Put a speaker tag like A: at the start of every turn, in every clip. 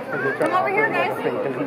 A: Come over here, guys.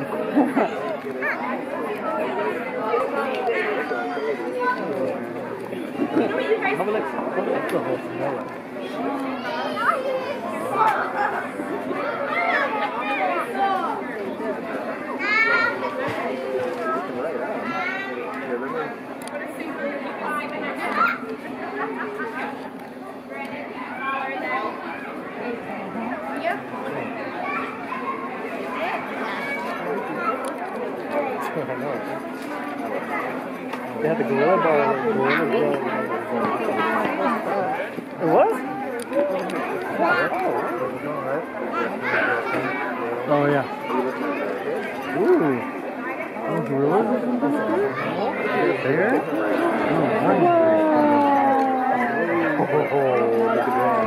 B: They had the gorilla bar. It was? Oh, yeah. Ooh. Oh, gorillas? There? Oh, nice. Oh, look at that.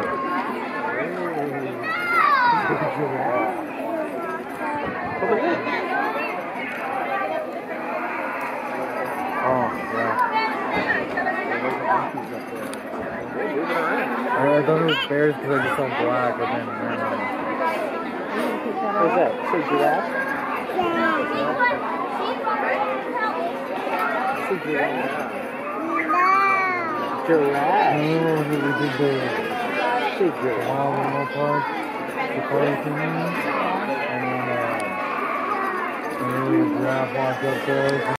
B: Oh, yeah. I thought it was bears because I just saw black, but then what's that? It's a giraffe? It's a giraffe. Giraffe? Oh, we did the wild animal park, safari thing, and then a giraffe walked up there.